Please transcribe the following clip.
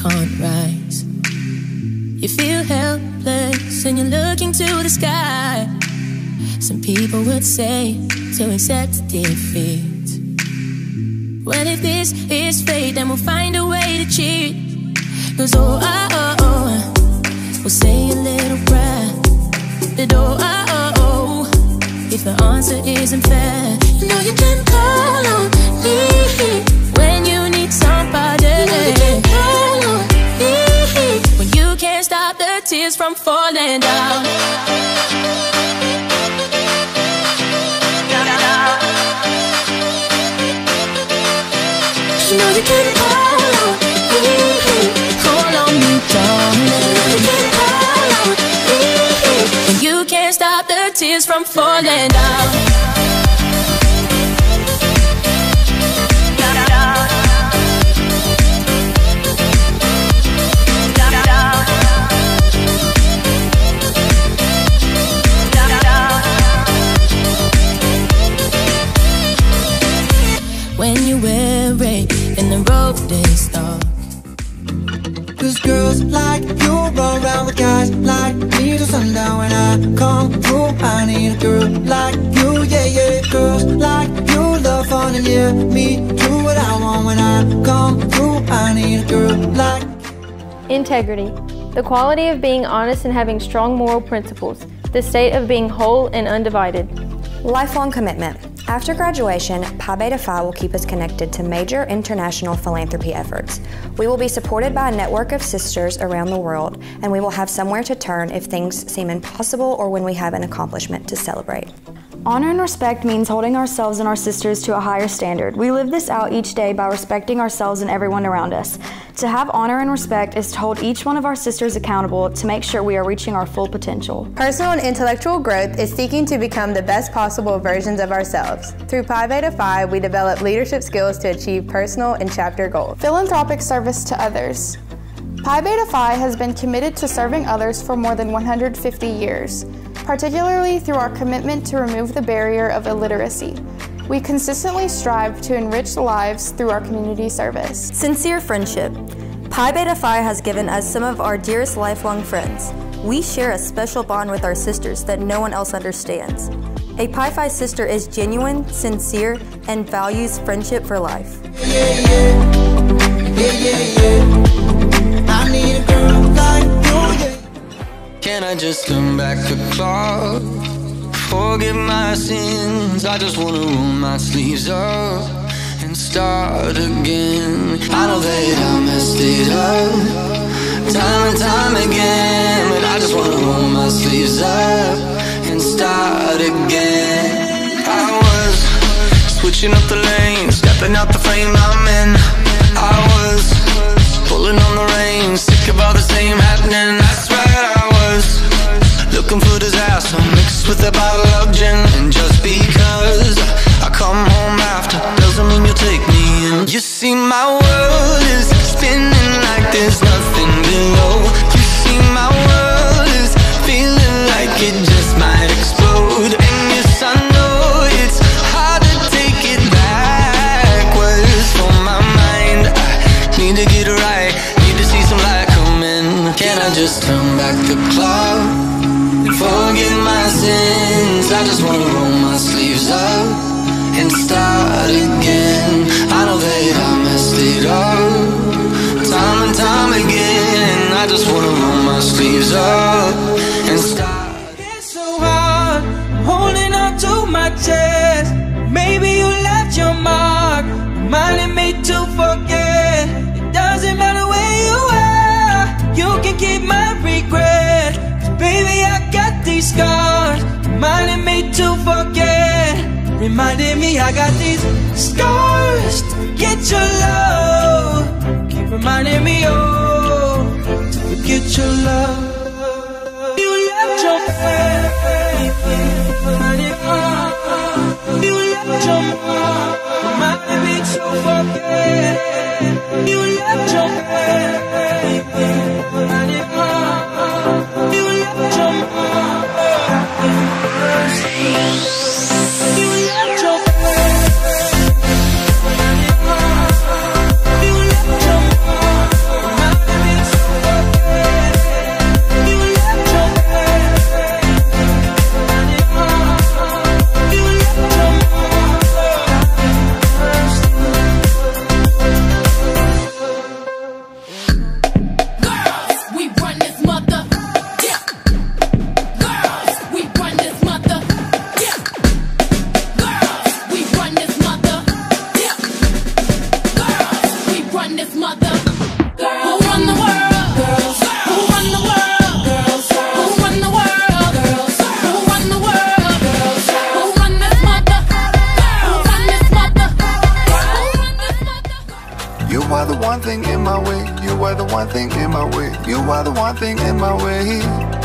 can't rise. You feel helpless and you're looking to the sky. Some people would say to accept defeat. Well, if this is fate, then we'll find a way to cheat. 'Cause oh, oh, oh, we'll say a little prayer. That oh, oh, oh, if the answer isn't fair, you know you can call on me when you need somebody. You know you can call on me when you can't stop the tears from falling down. You know you can call on me, darling. You can call on me when you can't stop the tears from falling down. When you're weary and the road is dark. 'Cause girls like you run around with guys like me till sundown. When I come through, I need a girl like you, yeah, yeah. Girls like you love fun and yeah, me do what I want. When I come through, I need a girl like. Integrity, the quality of being honest and having strong moral principles, the state of being whole and undivided. Lifelong commitment. After graduation, Pi Beta Phi will keep us connected to major international philanthropy efforts. We will be supported by a network of sisters around the world, and we will have somewhere to turn if things seem impossible or when we have an accomplishment to celebrate. Honor and respect means holding ourselves and our sisters to a higher standard. We live this out each day by respecting ourselves and everyone around us. To have honor and respect is to hold each one of our sisters accountable to make sure we are reaching our full potential. Personal and intellectual growth is seeking to become the best possible versions of ourselves. Through Pi Beta Phi, we develop leadership skills to achieve personal and chapter goals. Philanthropic service to others. Pi Beta Phi has been committed to serving others for more than 150 years, particularly through our commitment to remove the barrier of illiteracy. We consistently strive to enrich lives through our community service. Sincere friendship. Pi Beta Phi has given us some of our dearest lifelong friends. We share a special bond with our sisters that no one else understands. A Pi Phi sister is genuine, sincere, and values friendship for life. I need a girl like you, yeah. Can I just turn back the clock? Forgive my sins. I just wanna roll my sleeves up and start again. I know that I messed it up time and time again, but I just wanna roll my sleeves up and start again. I was switching up the lanes, stepping out the frame I'm in. I was pulling on the reins, sick of all the same happening. That's right, I was looking for disaster mixed with a bottle of gin. And just because I come home after doesn't mean you'll take me in. You see, my world is spinning like there's nothing below. You see, my world is feeling like it just might explode. And yes, I know it's hard to take it backwards from my mind. I need to get it right, need to see some light come in. Can I just turn back the clock? Forgive my sins. I just wanna roll my sleeves up and start again. I know that I messed it up time and time again. I just wanna roll my sleeves up and start. It's so hard, holding on to my chest. Maybe you left your mark, reminding me to forget. It doesn't matter where you are, you can keep my regret. 'Cause baby, I got these scars, reminding me to forget. Reminding me I got these scars to forget your love. Keep reminding me, oh, to forget your love. You left your baby, you left your mom, reminding me to forget. You left your baby, you left your mom. You left your one thing in my way. You are the one thing in my way. You are the one thing in my way.